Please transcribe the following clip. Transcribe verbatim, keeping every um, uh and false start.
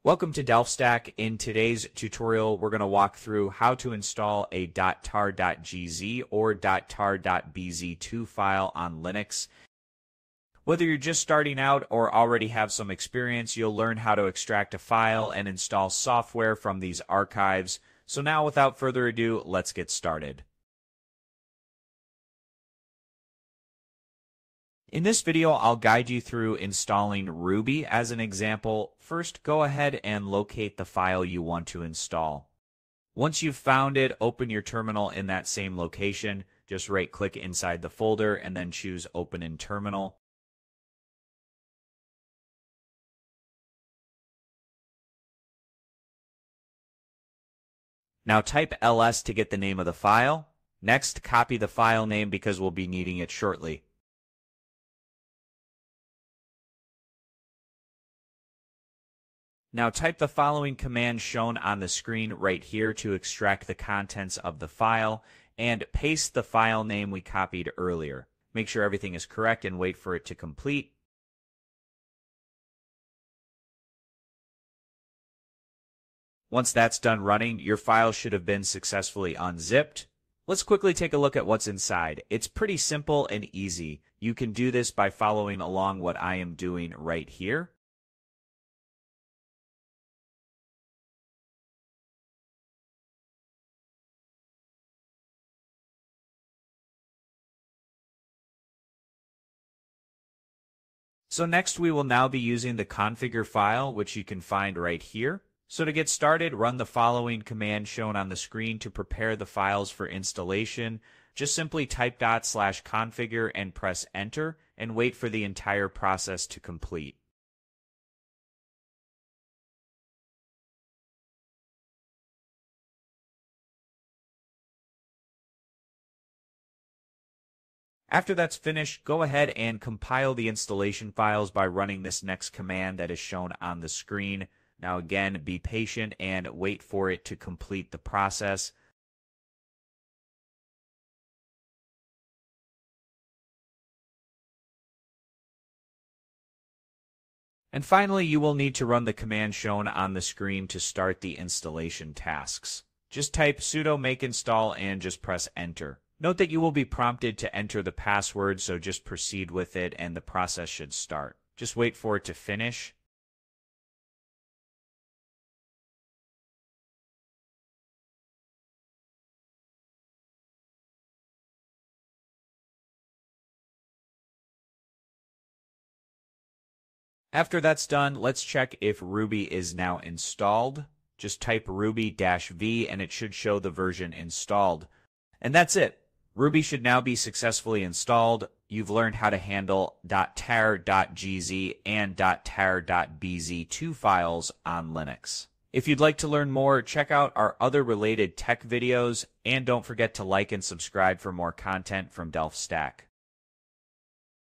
Welcome to DelftStack. In today's tutorial, we're going to walk through how to install a .tar dot g z or .tar dot b z two file on Linux. Whether you're just starting out or already have some experience, you'll learn how to extract a file and install software from these archives. So now, without further ado, let's get started. In this video, I'll guide you through installing Ruby as an example. First, go ahead and locate the file you want to install. Once you've found it, open your terminal in that same location. Just right-click inside the folder and then choose Open in Terminal. Now type L S to get the name of the file. Next, copy the file name because we'll be needing it shortly. Now type the following command shown on the screen right here to extract the contents of the file and paste the file name we copied earlier. Make sure everything is correct and wait for it to complete. Once that's done running, your file should have been successfully unzipped. Let's quickly take a look at what's inside. It's pretty simple and easy. You can do this by following along what I am doing right here. So next we will now be using the configure file, which you can find right here. So to get started, run the following command shown on the screen to prepare the files for installation. Just simply type dot slash configure and press enter and wait for the entire process to complete. After that's finished, go ahead and compile the installation files by running this next command that is shown on the screen. Now again, be patient and wait for it to complete the process. And finally, you will need to run the command shown on the screen to start the installation tasks. Just type sudo make install and just press enter. Note that you will be prompted to enter the password, so just proceed with it and the process should start. Just wait for it to finish. After that's done, let's check if Ruby is now installed. Just type ruby-v and it should show the version installed. And that's it. Ruby should now be successfully installed. You've learned how to handle .tar dot g z and .tar dot b z two files on Linux. If you'd like to learn more, check out our other related tech videos, and don't forget to like and subscribe for more content from DelftStack.